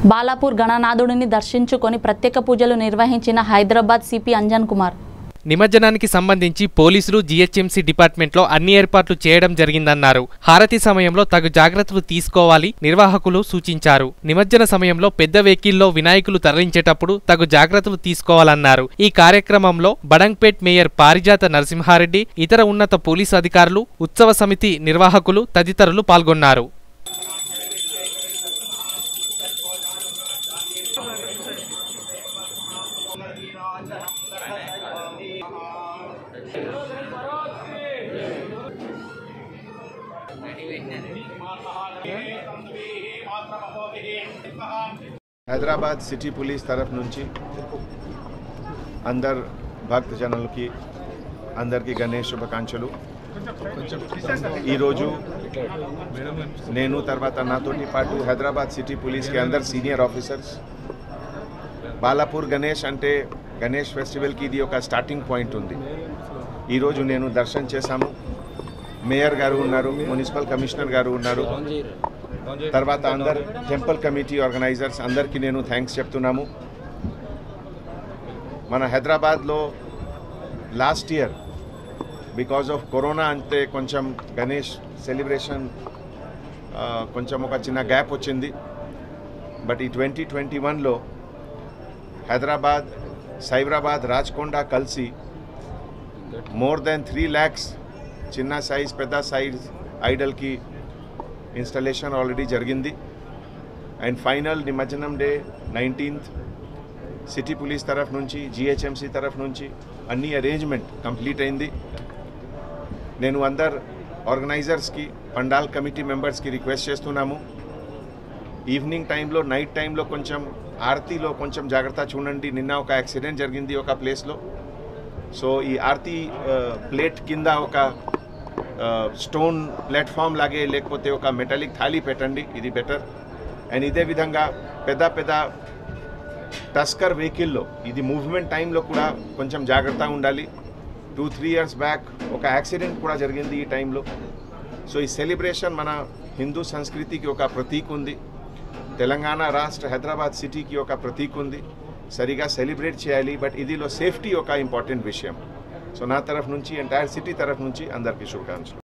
బాలాపూర్ గణనాథుడిని దర్శించుకొని ప్రత్యేక పూజలు నిర్వహించిన హైదరాబాద్ సిపి అంజన్ కుమార్. నిమజ్జనానికి సంబంధించి పోలీసులు జీహెచ్ఎంసీ డిపార్ట్మెంట్లో అన్ని ఏర్పాట్లు చేయడం జరిగిందన్నారు. హారతి సమయంలో తగు జాగ్రత్తలు తీసుకోవాలి నిర్వాహకులు సూచించారు. నిమజ్జన సమయంలో పెద్ద వెహికల్లో వినాయకులు తరలించేటప్పుడు తగు జాగ్రత్తలు తీసుకోవాలన్నారు. ఈ కార్యక్రమంలో బడంగ్పేట్ మేయర్ పారిజాత నరసింహారెడ్డి, ఇతర ఉన్నత పోలీసు అధికారులు, ఉత్సవ సమితి నిర్వాహకులు తదితరులు పాల్గొన్నారు. హైదరాబాద్ సిటీ పోలీస్ తరఫు నుంచి అందరు భక్తజనులకి అందరికీ గణేష్ శుభాకాంక్షలు. ఈరోజు నేను తర్వాత నాతోటి పాటు హైదరాబాద్ సిటీ పోలీస్కి అందరు సీనియర్ ఆఫీసర్స్ బాలాపూర్ గణేష్ అంటే గణేష్ ఫెస్టివల్కి ఇది ఒక స్టార్టింగ్ పాయింట్ ఉంది. ఈరోజు నేను దర్శనం చేశాము. మేయర్ గారు ఉన్నారు, మున్సిపల్ కమిషనర్ గారు ఉన్నారు, తర్వాత అందరు టెంపుల్ కమిటీ ఆర్గనైజర్స్ అందరికీ నేను థ్యాంక్స్ చెప్తున్నాము. మన హైదరాబాద్లో last year because of corona అంటే కొంచెం గణేష్ సెలబ్రేషన్ కొంచెం ఒక చిన్న గ్యాప్ వచ్చింది. బట్ ఈ 2021లో హైదరాబాద్, సైబరాబాద్, రాచకొండ కలిసి మోర్ దెన్ 3 lakhs చిన్న సైజ్ పెద్ద సైజ్ ఐడల్కి ఇన్స్టాలేషన్ ఆల్రెడీ జరిగింది. అండ్ ఫైనల్ నిమజ్జనం డే 19th సిటీ పోలీస్ తరఫు నుంచి, జీహెచ్ఎంసీ తరఫు నుంచి అన్ని అరేంజ్మెంట్ కంప్లీట్ అయింది. నేను అందరు ఆర్గనైజర్స్కి, పండాల్ కమిటీ మెంబర్స్కి రిక్వెస్ట్ చేస్తున్నాము, ఈవినింగ్ టైంలో, నైట్ టైంలో కొంచెం ఆర్తీలో కొంచెం జాగ్రత్త చూడండి. నిన్న ఒక యాక్సిడెంట్ జరిగింది ఒక ప్లేస్లో. సో ఈ ఆర్తీ ప్లేట్ కింద ఒక స్టోన్ ప్లాట్ఫామ్ లాగే లేకపోతే ఒక మెటాలిక్ థాలీ పెట్టండి, ఇది బెటర్. అండ్ ఇదే విధంగా పెద్ద పెద్ద టస్కర్ వెహికల్లో ఇది మూవ్మెంట్ టైంలో కూడా కొంచెం జాగ్రత్తగా ఉండాలి. 2-3 years బ్యాక్ ఒక యాక్సిడెంట్ కూడా జరిగింది ఈ టైంలో. సో ఈ సెలబ్రేషన్ మన హిందూ సంస్కృతికి ఒక ప్రతీక ఉంది, తెలంగాణ రాష్ట్ర హైదరాబాద్ సిటీకి ఒక ప్రతీక ఉంది. సరిగా సెలబ్రేట్ చేయాలి. బట్ ఇదిలో సేఫ్టీ ఒక ఇంపార్టెంట్ విషయం. సో నా తరఫు నుంచి, ఎంటైర్ సిటీ తరఫు నుంచి అందరికీ శుభాకాంక్షలు.